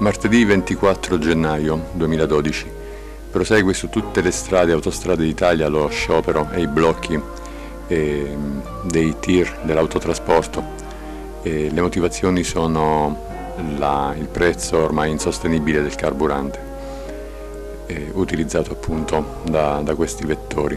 Martedì 24 gennaio 2012 prosegue su tutte le strade e autostrade d'Italia lo sciopero e i blocchi dei tir dell'autotrasporto. Le motivazioni sono il prezzo ormai insostenibile del carburante utilizzato appunto da questi vettori.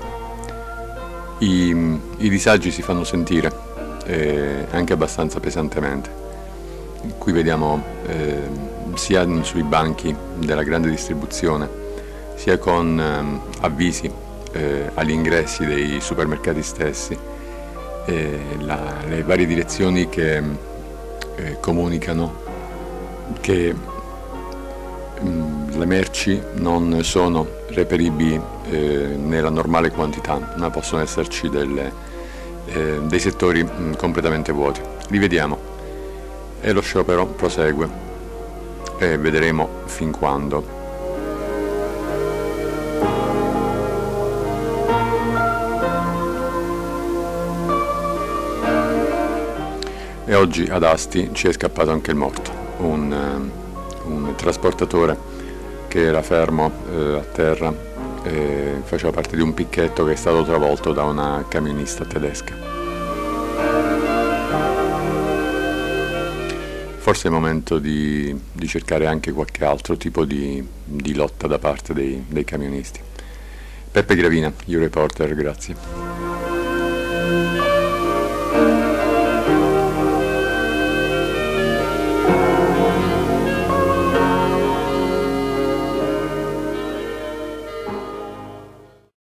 I disagi si fanno sentire anche abbastanza pesantemente. Qui vediamo sia sui banchi della grande distribuzione, sia con avvisi agli ingressi dei supermercati stessi, le varie direzioni che comunicano che le merci non sono reperibili nella normale quantità, ma possono esserci dei settori completamente vuoti. Li vediamo. E lo sciopero prosegue e vedremo fin quando. E oggi ad Asti ci è scappato anche il morto, un trasportatore che era fermo a terra e faceva parte di un picchetto che è stato travolto da una camionista tedesca. Forse è il momento di cercare anche qualche altro tipo di lotta da parte dei camionisti. Peppe Gravina, Euroreporter, grazie.